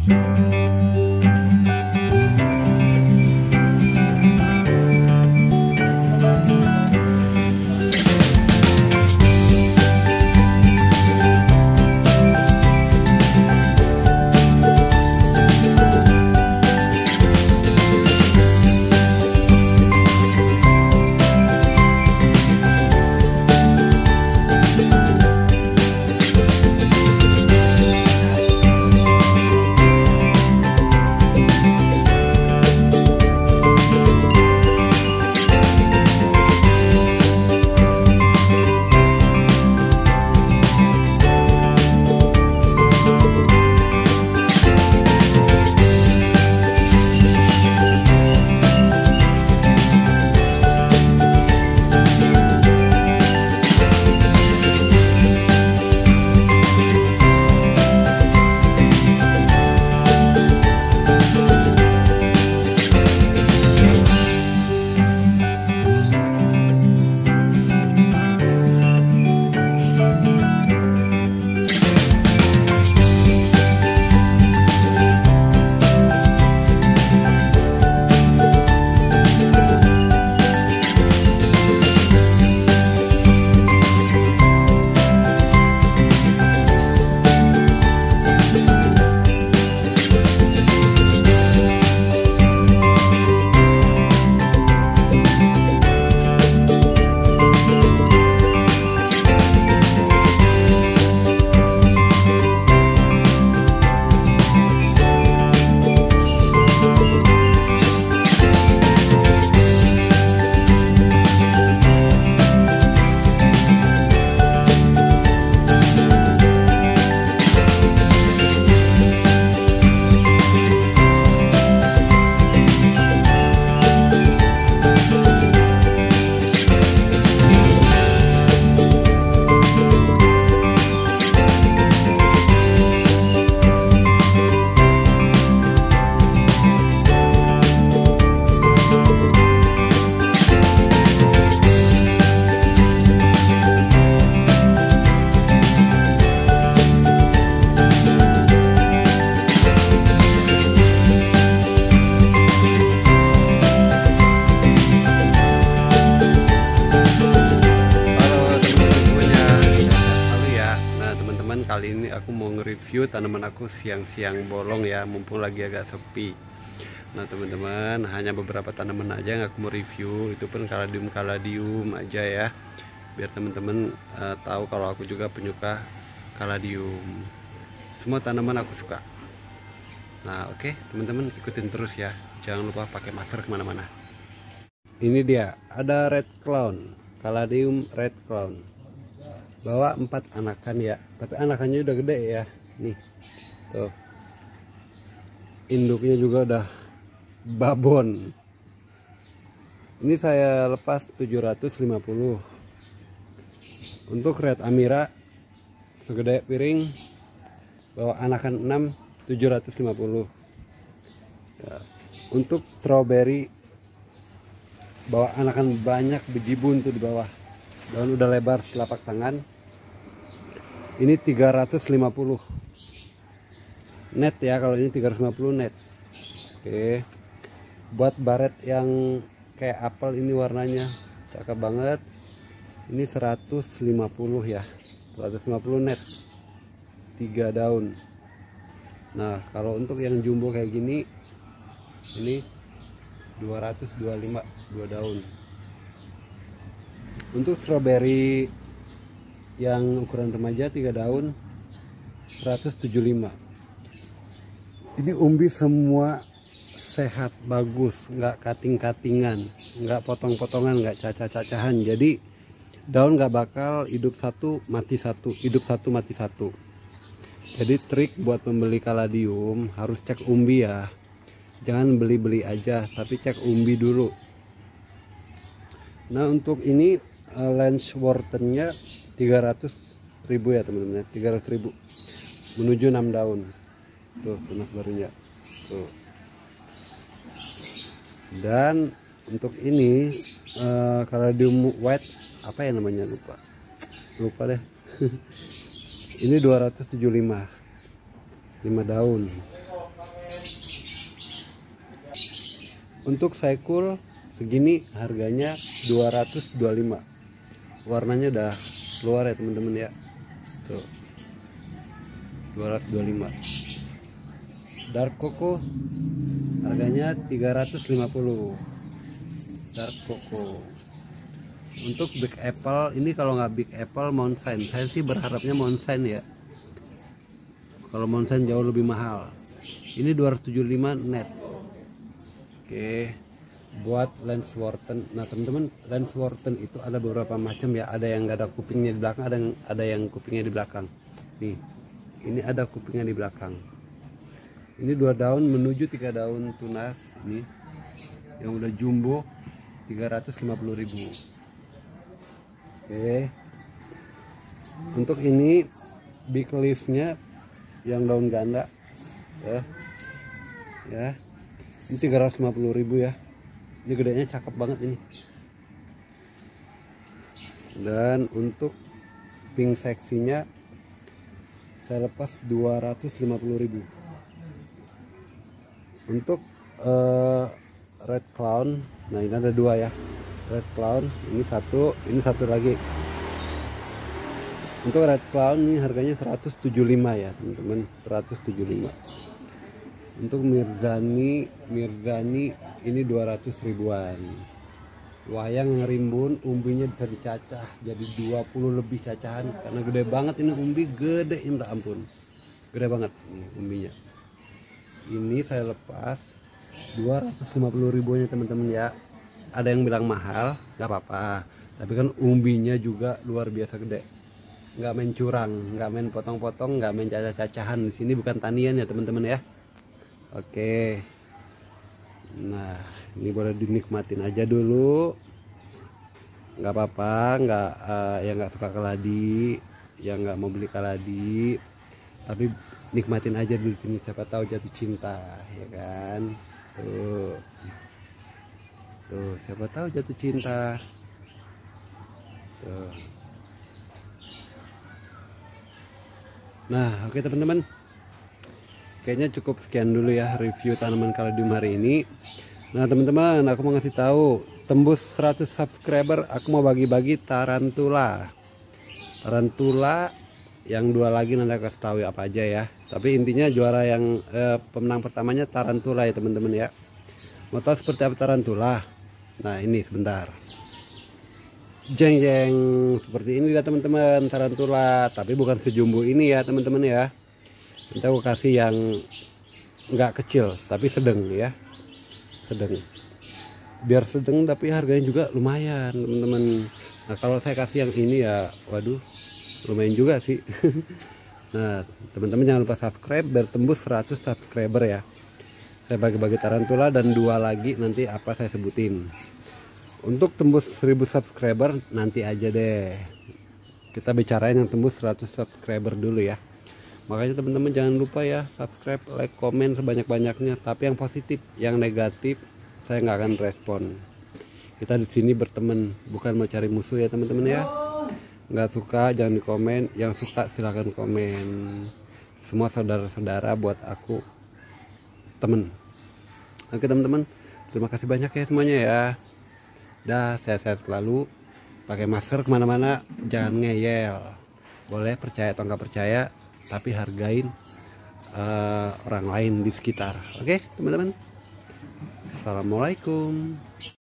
Kali ini aku mau nge-review tanaman aku siang-siang bolong ya, mumpung lagi agak sepi. Nah teman-teman, hanya beberapa tanaman aja yang aku mau review, itu pun kaladium aja ya, biar teman-teman tahu kalau aku juga penyuka kaladium. Semua tanaman aku suka. Nah oke, teman-teman ikutin terus ya, jangan lupa pakai masker kemana-mana. Ini dia, ada red clown, kaladium red clown. Bawa 4 anakan ya, tapi anakannya udah gede ya, nih tuh, induknya juga udah babon. Ini saya lepas 750. Untuk red amira segede piring, bawa anakan 6 750 ya. Untuk strawberry bawa anakan banyak, biji buntu di bawah, daun udah lebar telapak tangan. Ini 350 net ya, kalau ini 350 net. Oke, buat baret yang kayak apel ini warnanya cakep banget. Ini 150 ya, 150 net, 3 daun. Nah kalau untuk yang jumbo kayak gini, ini 225, 2 daun. Untuk strawberry yang ukuran remaja 3 daun 175. Ini umbi semua sehat, bagus, nggak kating-katingan, nggak potong-potongan, nggak cacah-cacahan. Jadi daun nggak bakal hidup satu mati satu, hidup satu mati satu. Jadi trik buat membeli kaladium harus cek umbi ya, jangan beli-beli aja, tapi cek umbi dulu. Nah untuk ini Landsworth-nya 300.000 ya teman-teman, 300.000 menuju 6 daun. Tuh tunas barunya tuh. Dan untuk ini kaladium white, apa ya namanya, lupa deh. Ini 275, 5 daun. Untuk Saikul segini harganya 225. Warnanya udah keluar ya teman-teman ya. Tuh. 225. Dark Coco harganya 350. Dark Coco. Untuk Big Apple ini, kalau nggak Big Apple, Mountain. Saya sih berharapnya Mountain ya. Kalau Mountain jauh lebih mahal. Ini 275 net. Oke. Buat Landsworten. Nah teman-teman, Landsworten itu ada beberapa macam ya. Ada yang nggak ada kupingnya di belakang, ada yang kupingnya di belakang. Nih, ini ada kupingnya di belakang. Ini 2 daun menuju 3 daun tunas. Ini yang udah jumbo 350.000. Oke. Untuk ini big leafnya yang daun ganda ya, ini 350.000 ya. Ini gedenya cakep banget ini. Dan untuk pink seksinya saya lepas 250.000. Untuk red clown, nah ini ada 2 ya. Red clown ini satu lagi. Untuk red clown ini harganya 175 ya teman-teman, 175. Untuk Mirzani ini 200 ribuan. Wayang rimbun, umbinya bisa dicacah jadi 20 lebih cacahan karena gede banget ini umbi, gede minta ampun. Gede banget nih umbinya. Ini saya lepas 250 ribuannya teman-teman ya. Ada yang bilang mahal, nggak apa-apa. Tapi kan umbinya juga luar biasa gede. Nggak main curang, nggak main potong-potong, nggak main cacah-cacahan. Di sini bukan tanian ya teman-teman ya. Oke. Nah, ini boleh dinikmatin aja dulu. Nggak apa-apa, yang nggak suka keladi, yang nggak mau beli keladi, tapi nikmatin aja dulu sini. Siapa tahu jatuh cinta, ya kan? Tuh, siapa tahu jatuh cinta. Tuh. Nah, oke teman-teman. Kayaknya cukup sekian dulu ya review tanaman kaladium hari ini. Nah teman-teman, aku mau ngasih tahu, tembus 100 subscriber aku mau bagi-bagi tarantula. Tarantula yang 2 lagi nanti aku kasih tahu apa aja ya. Tapi intinya juara yang pemenang pertamanya tarantula ya teman-teman ya. Mau tahu seperti apa tarantula? Nah ini sebentar. Jeng jeng, seperti ini ya teman-teman tarantula, tapi bukan sejumbo ini ya teman-teman ya. Nanti aku kasih yang nggak kecil tapi sedang ya, sedang, biar sedang tapi harganya juga lumayan teman-teman. Nah kalau saya kasih yang ini ya waduh lumayan juga sih. Nah teman-teman jangan lupa subscribe biar tembus 100 subscriber ya. Saya bagi-bagi tarantula dan 2 lagi nanti apa saya sebutin. Untuk tembus 1000 subscriber nanti aja deh, kita bicarain yang tembus 100 subscriber dulu ya. Makanya teman-teman jangan lupa ya subscribe, like, komen sebanyak-banyaknya. Tapi yang positif, yang negatif saya nggak akan respon. Kita di sini berteman, bukan mau cari musuh ya teman-teman ya. Nggak suka jangan di komen, yang suka silahkan komen. Semua saudara-saudara buat aku temen. Oke teman-teman, terima kasih banyak ya semuanya ya. Dah, sehat-sehat selalu. Pakai masker kemana-mana, jangan ngeyel. Boleh percaya atau nggak percaya, tapi hargain orang lain di sekitar. Oke teman-teman, assalamualaikum.